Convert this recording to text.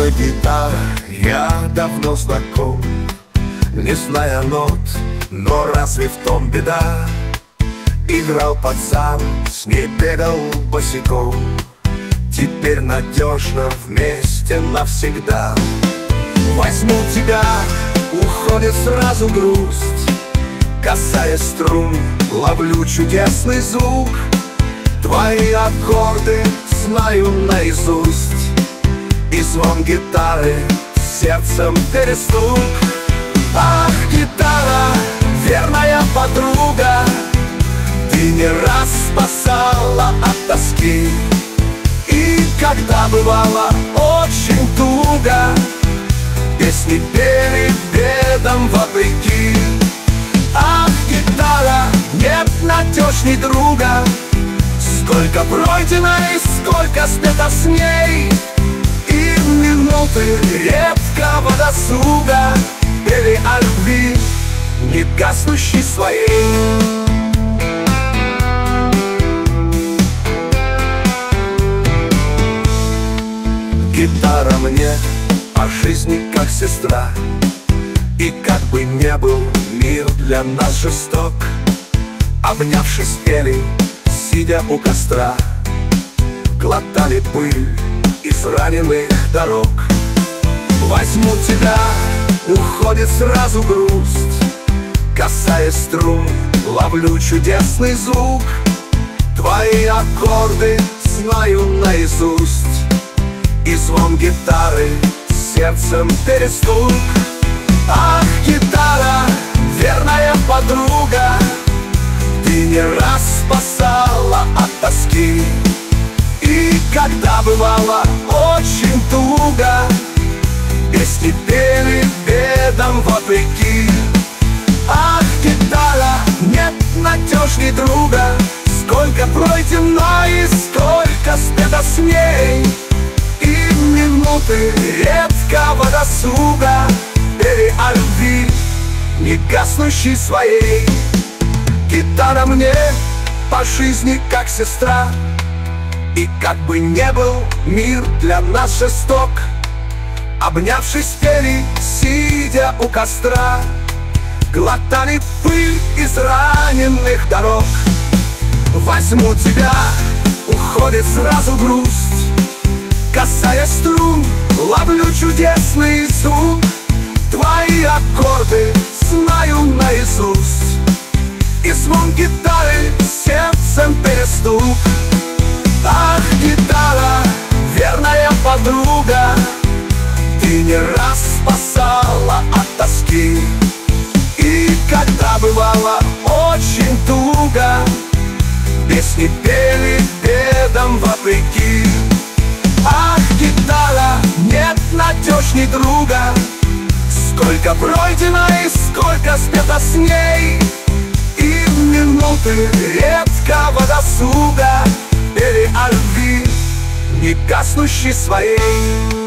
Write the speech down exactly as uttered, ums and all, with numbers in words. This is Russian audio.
тобой гитара, я давно знаком, не зная нот, но разве в том беда? Играл пацан, с ней бегал босиком, теперь надежно вместе навсегда. Возьму тебя, уходит сразу грусть, касаясь струн, ловлю чудесный звук. Твои аккорды знаю наизусть, и звон гитары сердцем перестук. Ах, гитара, верная подруга, ты не раз спасала от тоски. И когда бывало очень туго, песни пели бедам вопреки. Ах, гитара, нет надежней друга, сколько пройдено и сколько спето с ней. И в минуты редкого досуга пели о любви, не гаснущей своей. Гитара мне по жизни как сестра, и как бы не был мир для нас жесток, обнявшись пели, сидя у костра, глотали пыль из раненых дорог. Возьму тебя, уходит сразу грусть, касаясь струн, ловлю чудесный звук. Твои аккорды знаю наизусть, и звон гитары сердцем перестук. Ах, гитара, верная подруга, ты не раз спасала от тоски. И когда бывало очень туго, песни пели бедам вопреки. Ах, гитара, нет надежней друга, сколько пройдено и сколько спето с ней. И в минуты редкого досуга пели о любви, не гаснущей своей. Гитара мне по жизни как сестра, и как бы не был мир для нас жесток, обнявшись пели, сидя у костра, глотали пыль из раненых дорог. Возьму тебя, уходит сразу грусть, касаясь струн, ловлю чудесный звук. Твои аккорды знаю наизусть, и звон гитары сердцем перестук. Ах, гитара, верная подруга, ты не раз спасала от тоски. И когда бывало очень туго, песни пели бедам вопреки. Ах, гитара, нет надежней друга, сколько пройдено и сколько спето с ней. И в минуты редкого досуга пели о любви, не гаснущей своей.